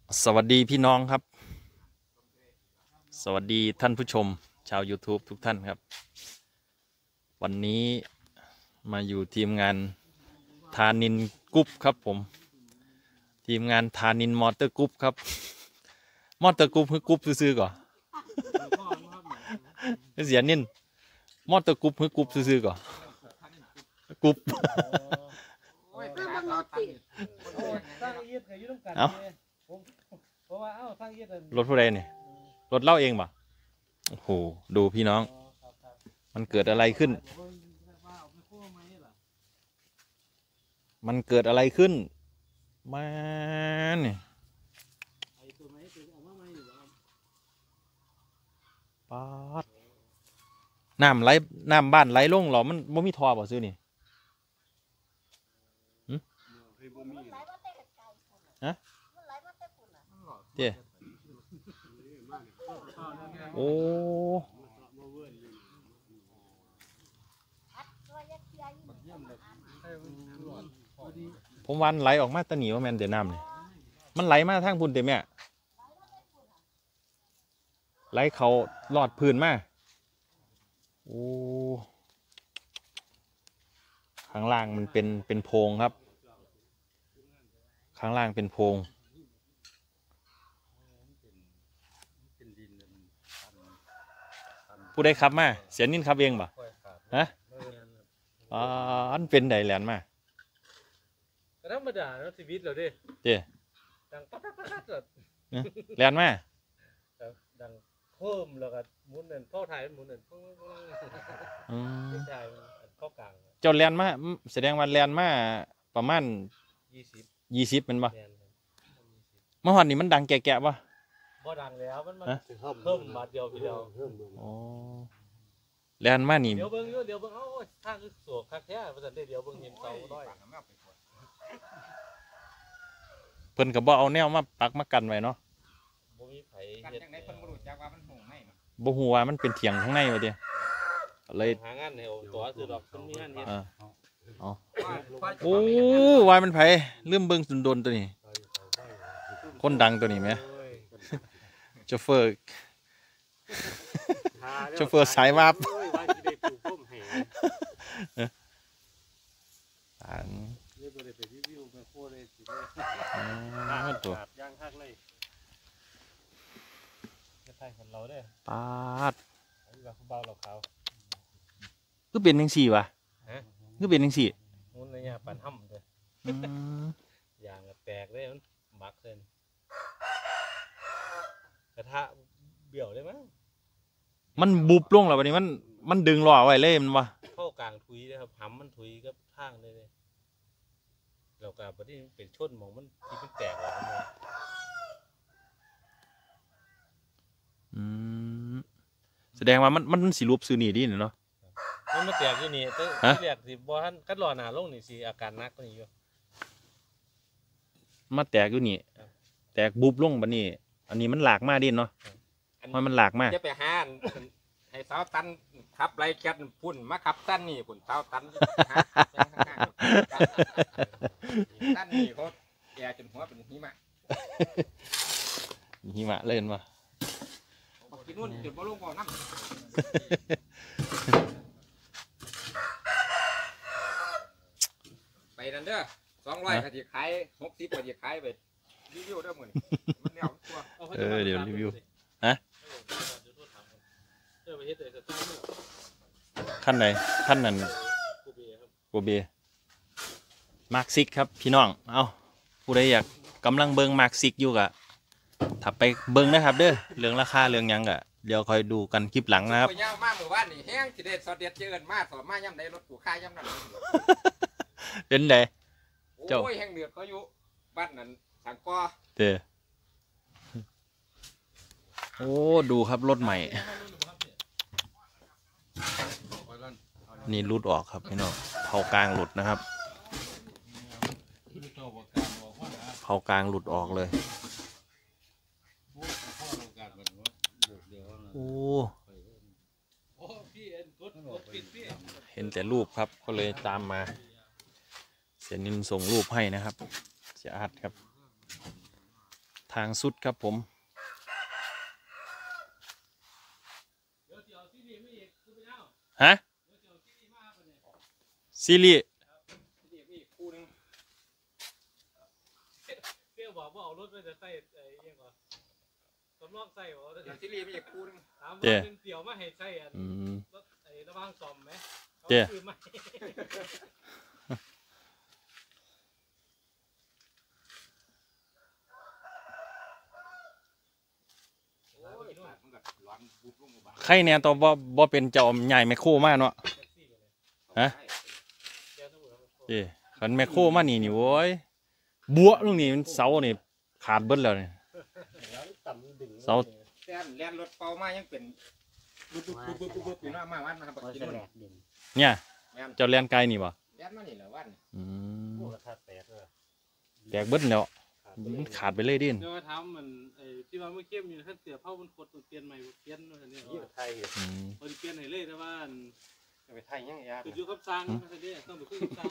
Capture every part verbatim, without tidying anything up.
สวัสดีพี่น้องครับสวัสดีท่านผู้ชมชาว YouTube ทุกท่านครับวันนี้มาอยู่ทีมงานธานินกรุ๊ปครับผมทีมงานธานินมอเตอร์กรุ๊ปครับมอเตอร์กรุ๊ปคือกรุ๊ปซื้อๆก่อนเสียนินมอเตอร์กรุ๊ปคือกรุ๊ปซื้อๆก่อนกรุ๊ปเอารถผู้ใดเนี่ยรถเล่าเองป่ะโอ้โหดูพี่น้องมันเกิดอะไรขึ้นมันเกิดอะไรขึ้นมาเนี่ยป๊าดน้ำไหลน้ำบ้านไหลลงหรอมันบ่มีท่อบ่ซื้อนี่ฮะเจ้โอ้ผมวันไหลออกมาตะหนีว่าแมนเดือน้ำเนี่ยมันไหลมาทางพุ่นเต็มแม่ไหลเขาหลอดพื้นมาโอ้ข้างล่างมันเป็นเป็นโพรงครับข้างล่างเป็นโพรงผู้ใดขับมาเสียนินขับเองป่ะฮะอ๋ออันเป็นไดแลนด์มาธรรมดาเนาะชีวิตเราดิเจ้ดังปั๊บปั๊บปั๊บแบบแลนด์มาดังเพิ่มแล้วก็หมุนเงินเข้าไทยหมุนเงินเพิ่มไม่ใช่เข้ากลางเจ้าแลนด์มาแสดงว่าแลนด์มาประมาณยี่สิบยี่สิบเป็นป่ะเมื่อวานนี้มันดังแก่ๆป่ะบ่ดังแล้วมันมันเพิ่มบาทเดียวพี่เดียวอ๋อแลนด์มานี่เดี๋ยวเบิ้งเดี๋ยวเบิ้งเอ้าทางคือสวกคักแท้ประเดี๋ยวเดี๋ยวเบิ้งเห็นเสาด้อยเพิ่นก็บ่เอาแนวมาปักมากันไว้เนาะบ่มีไผกันจังได๋เพิ่นบ่รู้จักว่ามันโหงในเนาะบ่ฮู้ว่ามันเป็นเถียงข้างในว่าติเลยหางานให้ตัวซื้อดอกเพิ่นมีงานเฮ็ดเอออ๋อโอ้วายมันไผลืมเบิ่งสุนดนตัวนี้คนดังตัวนี้แหมโชเฟอร์โชเฟอร์สายวาบอันตัวย่างฮักเลยจะไทยคนเราเด้อปาดว่าเขาเบาเราเขาคือเป็นจังซี่วะคือเป็นจังซี่มุนในยาปั่นห่ำเด้อย่างแตกเลยมันหมักเส้นกระทะเบี่ยวได้มั้ยมันบุบลงแล้วบัดนี้มันมันดึงล้อไว้เลยมันวะเข้ากลางทุยนะครับหำมันทุยกับทางเลยเลยเรากาบัดนี้เป็นชนมองมันที่มันแตกออกมาอืมแสดงว่ามันมันสิรูปซื้อนี่ดิเนาะมันมาแตกอยู่นี่แต่ที่แรกสิบ่ทันกัดรอหน้าลงนี่สิอาการหนักกว่านี้อยู่มาแตกอยู่นี่แตกบุบลงบัดนี้อันนี้มันหลากมาดิเนาะมันมันหลากมาจะไปหาให้สาวตันขับไรแก๊สพุ่นมาขับตันนี่พุ่นสาวตันตันนี่เขาแก่จนหัวเป็นหิมะหิมะเล่นมากินนู่นจุดบ่ลงบ่น้ำไปนั่นเด้อสองร้อยก็สิขายหกสิบก็สิขายไปรีวิวเด้อมื้อนี้มันแล้วตัวเออเดี๋ยวรีวิวฮะขั้นไหนขั้นนั้นโกเบมาร์กซิกครับพี่น้องเอาผู้ใดอยากกำลังเบิ้งมาร์กซิกอยู่กะถ้าไปเบิ้งนะครับเด้อเรื่องราคาเรื่องยังกะเดี๋ยวคอยดูกันคลิปหลังนะครับยาวมากหมู่บ้านนี่แห้งสิเด็ดสอดเด็ดเจริญมาสอบมาย่ำใดรถกูค่าย่ำนั้นเป็นไงเจ้าโอ้ยแห้งเหนือเขาอยู่บ้านนั้นสังกอเด้อโอ้ดูครับรถใหม่นี่รุดออกครับพี่น้องเผากลางหลุดนะครับเผากลางหลุดออกเลยโอ้เห็นแต่รูปครับก็เลยตามมาเสียนินส่งรูปให้นะครับเสียอาร์ตครับทางสุดครับผมฮะซีรีส์นี่คู่นึงเตี้ยบอกว่าเอารถไปจะใส่ไอ้ยังก่อนสำรองใส่บ่เดี๋ยวที่รีไม่ใช่คู่นึงถามว่าเป็นเตี่ยวมาให้ใส่อันอืมรถไอ้ระวางซ่อมไหมเตี้ยคือไม่โอ้ยมันก็ร้อนบุบลงมาบ้างใครเนี่ยตัวบ่บ่เป็นเจ้าใหญ่แมคโครมาเนาะ ฮะ เอ้ขันแมคโครมานี่นี่โว้ยบัวลูกนี่มันเสานี่ขาดเบิดแล้วนี่เสาแล่นแล่นรถเป่ามายังเป็นบุบบุบบุบบุบบุบอยู่หน้ามาวันมาทำปักกินนู่นเนี่ยแม่นเจ้าเลียนไกลนี่บ่แล่นมานี่แหละวันอืมโอ้ราคาแปดเลยแตกเบิดแล้วมันขาดไปเลยดินเดี๋ยวมาถามมันไอ้ที่ว่าเมื่อกี้มีท่านเสียเผามันกดตัวเปลี่ยนใหม่บ่เปลี่ยนว่าซั่นเนี่ยยี่ไทยอืมมันเปลี่ยนให้เลยแต่ว่าอันไปไทยยังยากคืออยู่กับสร้างว่าซั่นเด้ต้องไปคุยกับสร้าง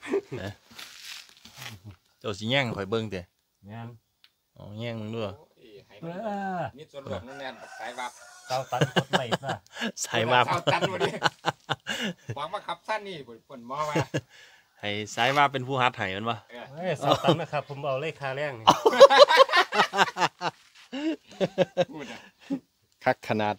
เจ้าสิแย่งข่อยเบิ่งเด้งานอ๋อแย่งมึงด้วยเออนี่ส่วนรวมนั่นแน่นสายวับเตาตันกดไม่ซะใส่มาเอตันวันนี้หวังว่าขับสั้นนี่ผลมอมาให้สายว่าเป็นผู้ฮัดให้มันบ่เฮ้ยเตาตันนะครับ ผมเอาเลขค่าแรงนี่พูดอ่ะคักขนาด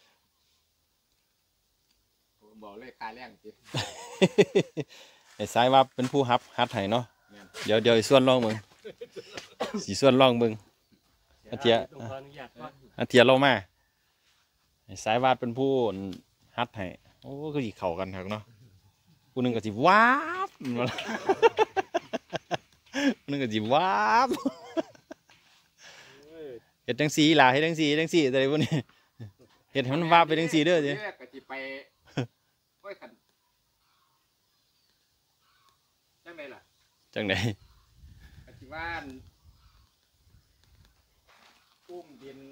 ผมบอกเลยคาแรงจิไอ้สายว่าเป็นผู้ฮับฮัดให้เนาะแม่นเดี๋ยวเดี๋ยวสิส่วนลองเบิ่งสิส่วนลองเบิ่ง อาเจียต้องขออนุญาตก่อนอาเทียเรามาไอ้สายวาดเป็นผู้ฮัดให้โอ้ก็สิเข้ากันครับเนาะผู้หนึงก็สิว้าบผู้หนึงก็สิว้าบเฮ็ดจังซี่ล่ะเฮ็ดจังซี่เฮ็ดจังซี่แต่พวกนี้เฮ็ดให้มันวาบไปจังซี่เด้อจิเรียกก็จิไปโอ้ยขันจังไงล่ะจังได๋ก็จิว่านอุ้มดิน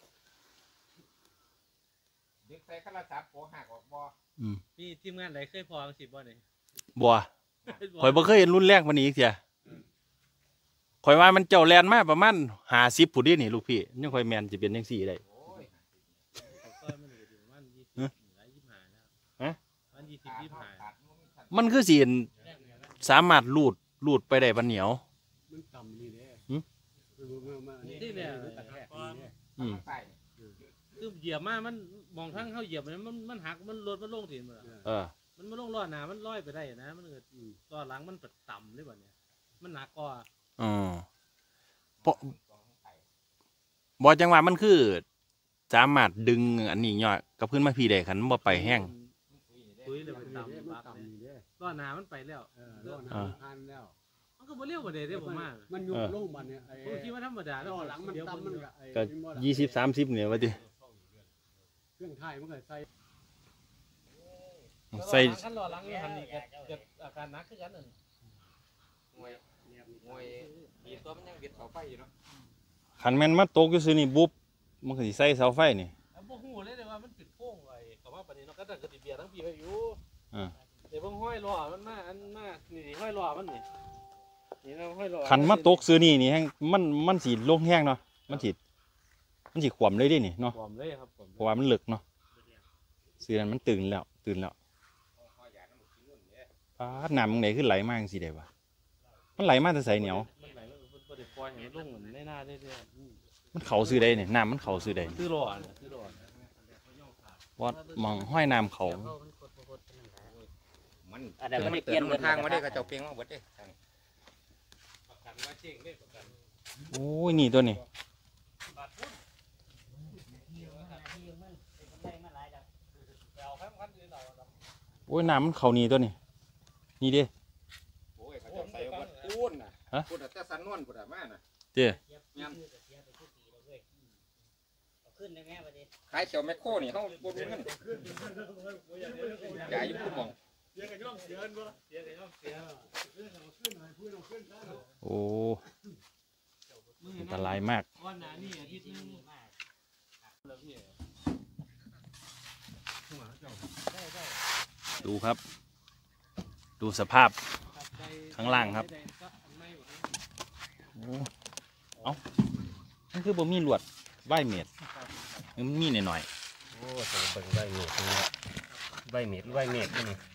ดึกใส่ข้าราชการโปหักออกบ่อืมมีทีมงานไหนเคยพอจังซี่บ่นี่บ่ข่อยบ่เคยเห็นรุ่นแรกปานนี้อีกเที่ยข่อยว่ามันเจ้าแล่นมาประมาณห้าสิบพุ่นเดินี่ลูกพี่ยังข่อยแม่นสิเป็นจังซี่ได้โอ้ยซอยมันอยู่ประมาณยี่สิบหลายยี่สิบห้าแล้วฮะประมาณยี่สิบขาดยี่สิบห้าขาดมันมีขาดมันคือสิสามารถลูดลูดไปได้ปานเหนียวมันต่ำนี่เด้หืมนี่เนี่ยตะแคกนี่เด้อืมใต้คือเหยียบมามันมองทั้งเฮาเหยียบมันมันมันหักมันรถมันลงถิ่นบ่ล่ะเออมันมาลงล้อหน้ามันลอยไปได้นะมันเกิดล้อหลังมันปัดต่ำเลยบ่เนี่ยมันหนักกว่าอ๋อเพราะบอจังหวะมันคือสามารถดึงอันนี้ย่อยกับพื้นมาพี่ได้คันบ่ไปแห้งคุยเลยไปต่ำมันบักต่ำเลยนี่เด้ล้อหน้ามันไปแล้วเออรอดอ่าทานแล้วมันก็บ่เร็วบ่ได้เด้ผมว่ามันยุบลงบัดเนี่ยไอ้ผมคิดว่าธรรมดาแล้วล้อหลังมันเดี๋ยวต่ำมันก็ไอ้ก็เป็นบ่ล่ะยี่สิบสามสิบเนี่ยว่าติเครื่องไทยมันก็ใส่ใส่ขั้นล้อหลังนี่หันนี่ก็เกิดอาการหนักคือกันนั่นมวยมวยมีตัวมันยังเบียดเสาไฟอยู่เนาะคันแม่นมาตกอยู่ซื่อนี่บุ๊บมันก็สิใส่เสาไฟนี่แล้วบ่ฮู้เลยเด้ว่ามันเป็นโค้งไอ้ก็ว่าปานนี้เนาะก็ตั้งกติเบียร์ทั้งปีไว้อยู่อ่าเดี๋ยวเบิ่งห้อยล้อมันมาอันมานี่นี่ห้อยล้อมันนี่นี่นะห้อยล้อคันมาตกซื่อนี่นี่แฮงมันมันสิลงแห้งเนาะมันสิมันสิขวมเลยเดินี่เนาะผมเลยครับผมเพราะว่ามันลึกเนาะซื่อนั้นมันตื่นแล้วตื่นแล้วข้อยาน้ำมันกินนู่นเนี่ยปาดน้ำมันไหนขึ้นไหลมาจังซี่ได้วะมันไหลมาแต่ไสเหนียวมันไหลมันบ่ได้ปล่อยให้มันลงเหมือนในหน้าเรื่อยมันเข้าซื่อใดนี่น้ำมันเข้าซื่อใดๆซื้อล้อน่ะซื้อล้อน่ะวัดมองห้อยน้ำเขามันอันนั้นมันได้เปลี่ยนมันทางมาได้ก็เจ้าเปียงมาเบิดเด้ทางประกันว่าเจ๊งได้ประกันโอ้ยนี่ตัวนี้บาทพุ่นเอาแค่พันเดียวเอาละโอ้ยน้ำมันเข้านี่ตัวนี้นี่เด้โอ้ยเขาเจ้าใส่เบิดปูนน่ะฮะปูนน่ะแต่สันนวลปูนน่ะมาน่ะเจ้ขึ้นได้ไหมวันนี้ขายเขียวแมคโครนี่เฮาบ่มีเงินอย่าอยู่ผู้มองเสียกันย่อมเสียกันบ่เสียกันย่อมเสียโอ้อันตรายมากก้อนหนานี่อาทิตย์นึงแล้วพี่ดูครับ ดูสภาพ ข้างล่างครับ โอ้เอาคือบ่มีลวดใบเม็ดมันมีหน่อยโอ้จะเบิ่งใบเม็ดนี่ใบเม็ดใบเม็ดนี่นี่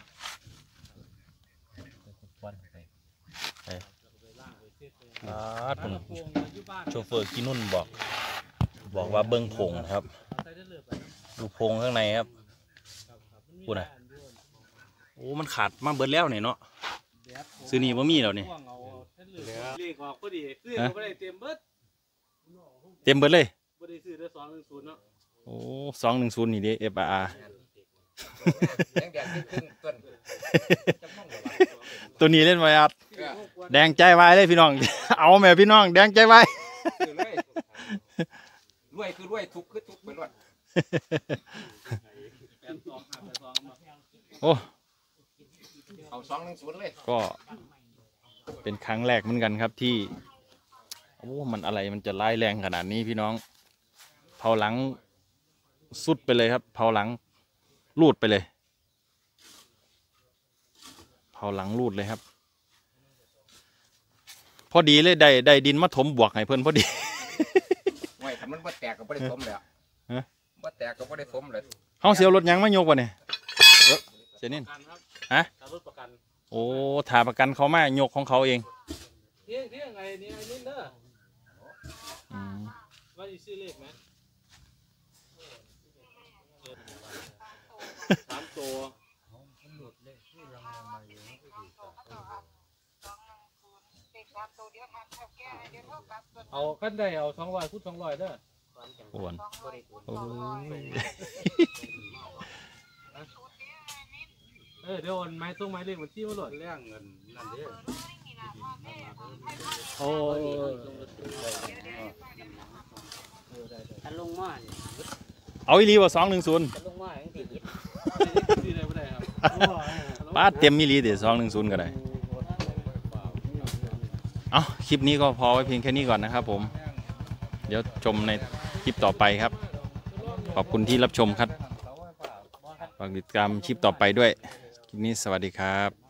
วันไปๆอ่าผมโชเฟอร์กินุ่นบอก บอกว่าเบิ่งผงครับดูผงข้างในครับพูดนะโอ้มันขาดมาเบิดแล้วเนี่ยเนาะซื้อนี่บ่มีแล้วนี่เลขออกพอดีซื้อก็บ่ได้เต็มเบิดเต็มเบิดเลยบ่ได้ซื้อได้สองหนึ่งศูนย์เนาะโอ้สองหนึ่งศูนย์นี่ดิ F R R แดงแดงที่ครึ่งต้นจะมองเหรอวะตัวนี้เล่นไว้อัดเออแดงใจไว้เลยพี่น้อง เอาแม่พี่น้องแดงใจไว้คือเลยรวยคือรวยทุกข์คือทุกข์ไปรวดโอ้เอาสองหนึ่งศูนย์เลยก็เป็นครั้งแรกเหมือนกันครับที่โอ้มันอะไรมันจะร้ายแรงขนาดนี้พี่น้องเผาหลังสุดไปเลยครับเผาหลังรูดไปเลยเผาหลังรูดเลยครับ พอดีเลยได้ได้ดินมาถมบวกให้เพื่อนพอดีไว้ถ้ามันบ่แตกก็บ่ได้สมแล้วฮะบ่แตกก็บ่ได้สมเลยเฮาเสียวรถยังไม่ยกวะเนี่ยเอ้อเสียนี่ประกันครับฮะรถประกันโอ้ถ่าประกันเขามายกของเขาเองเที่ยงเที่ยงไงนี่ไอ้นี่เด้ออืมว่าสิซื้อเลขไหมสามตัวเอาขั้นใดเอาสองร้อยคูณสองร้อยเด้อปวนโอ้ยเออเดี๋ยวโอนไม้ตรงไม้เลขบัญชีมาโหลดแรงเงินนั่นเด้อโอ้ถ้าลงหม้อนี่เอาอีหลีว่าสองหนึ่งศูนย์ถ้าลงหม้อยังติดยึดซื้อได้ไม่ได้ครับป้าเต็มอีหลีเดี๋ยวสองหนึ่งศูนย์ก็ได้เอาคลิปนี้ก็พอไว้เพียงแค่นี้ก่อนนะครับผม เดี๋ยวชมในคลิปต่อไปครับ ขอบคุณที่รับชมครับฝากติดตามคลิปต่อไปด้วย คลิปนี้สวัสดีครับ